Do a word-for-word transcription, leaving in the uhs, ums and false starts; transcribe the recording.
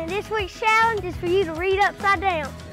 this week's challenge is for you to read upside down.